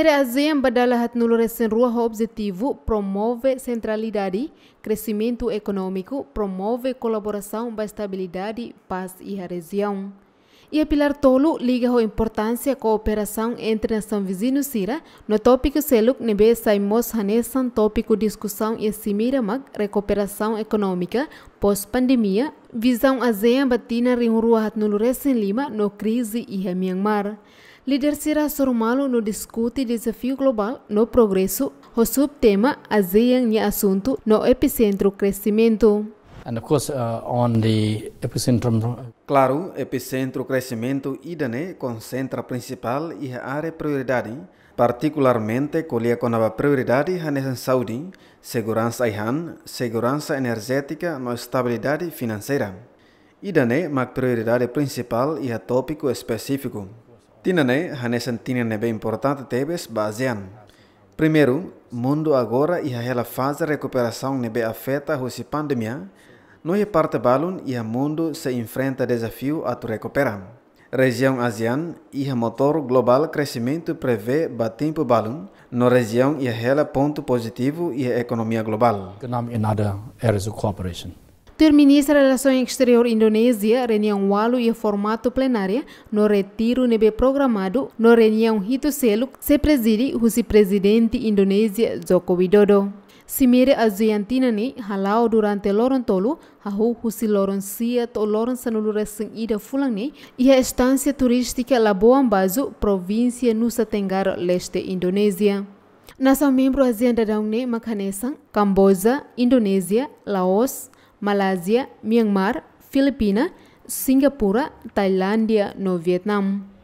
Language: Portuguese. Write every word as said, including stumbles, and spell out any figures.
Cimeira ASEAN badalahat nulo recém rua objetivo promove centralidade, crescimento econômico, promove colaboração para estabilidade, paz e a região. E a pilar tolo liga a importância da cooperação entre nação vizinho Sira, no tópico seluk nebe saimos hanesan tópico discussão e cimeira mag recuperação econômica pós-pandemia, visão ASEAN batina ring rua hat nulo recém lima no crise e a Myanmar. Líder Sira Sorumalo no discute desafio global no progresso, o subtema ASEAN e assunto no epicentro crescimento. And of course, uh, on the epicentrum. Claro, epicentro crescimento idane concentra principal e a área prioridade, particularmente colher com a prioridade a saúde, segurança ihan, segurança energética e estabilidade financeira. Idane mag prioridade principal e a tópico específico. Tinane hanesan tinane bem importante tebes basean. Primeiro, mundo agora e a fase de recuperação nebe afeta a pandemia, no é parte balun e a mundo se enfrenta desafio a recuperar. Região ASEAN e a motor global crescimento prevê batempo balun, no região e a ponto positivo e a economia global. Economic and other areas of cooperation. O ministro da Relações Exterior Indonésia, reunião walu e formato plenária, no retiro nebe programado, no reunião Hito Seluk, se preside o presidente Indonésia Joko Widodo. Cimeira ASEAN ni halau durante loron tolu, hahu husi loron siat o loron sanulu recém ida fulang ni, e a estância turística Labuan Bajo, província Nusa Tenggara Leste, Indonésia. Nação membro ASEAN dadang ne makanesang, Camboja, Indonésia, Laos, Malásia, Myanmar, Filipina, Singapura, Tailândia no Vietnam.